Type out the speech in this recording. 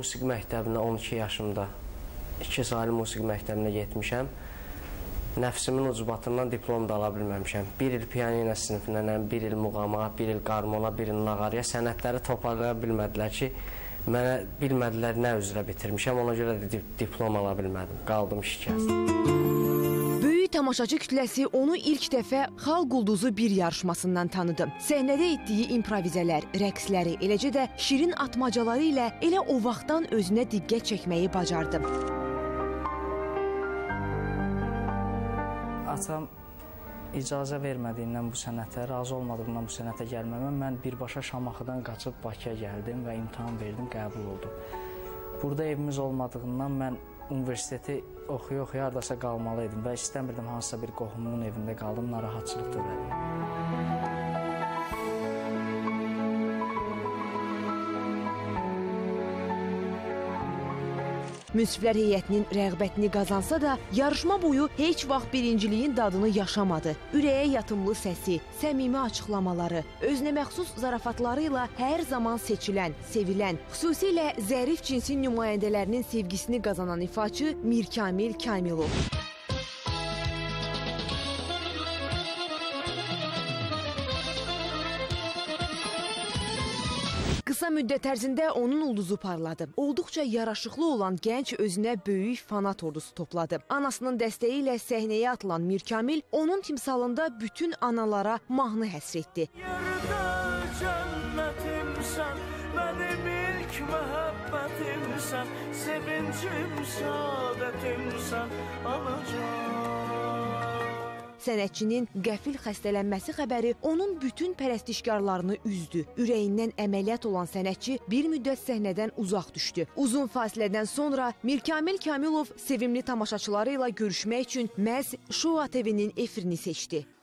musiqi məktəbinə 12 yaşımda 2 saylı musiqi məktəbinə getmişəm. Nəfsimin ucbatından diplom da ala bilməmişəm. 1 il pianino sinifindən, 1 il muğama, 1 il qarmona, 1 il nağarıya sənədləri toparlaya bilmədilər ki, mənə bilmədilər nə üzrə bitirmişəm, ona görə də diplom ala bilmədim, qaldım şikəst. Böyük tamaşaçı kütləsi onu ilk dəfə Xalq Ulduzu bir yarışmasından tanıdı. Səhnədə etdiyi improvizələr, rəqsləri, eləcə də şirin atmacaları ilə elə o vaxtdan özünə diqqət çəkməyi bacardı. Atam icazə vermədiyindən bu sənətə, razı olmadığından bu sənətə gəlməmə mən birbaşa Şamaxıdan qaçıb Bakıya gəldim və imtahan verdim, qəbul oldum. Burada evimiz olmadığından mən universiteti oxuya-oxuya hardasa qalmalıydım və istəmirdim hansısa bir qohumumun evində qaldım, narahatçılıq da verir. Münsiflər heyətinin rəğbətini qazansa da, yarışma boyu heç vaxt birinciliyin dadını yaşamadı. Ürəyə yatımlı səsi, səmimi açıqlamaları, özünə məxsus zarafatları ilə hər zaman seçilən, sevilən, xüsusilə zərif cinsin nümayəndələrinin sevgisini qazanan ifaçı Mirkamil Kamilov. Qısa müddət ərzində onun ulduzu parladı. Olduqca yaraşıqlı olan gənc özünə böyük fanat ordusu topladı. Anasının dəstəyi ilə səhnəyə atılan Mirkamil onun timsalında bütün analara mahnı həsr etdi. Yerdə cənnətimsən, mənim ilk məhəbbətimsən, sevincim, saadətimsən, anacan. Sənətçinin qəfil xəstələnməsi xəbəri onun bütün pərəstişkarlarını üzdü. Ürəyindən əməliyyat olan sənətçi bir müddət səhnədən uzaq düşdü. Uzun fasilədən sonra Mirkamil Kamilov sevimli tamaşaçıları ilə görüşmək üçün məhz Şoa TV-nin efirini seçdi.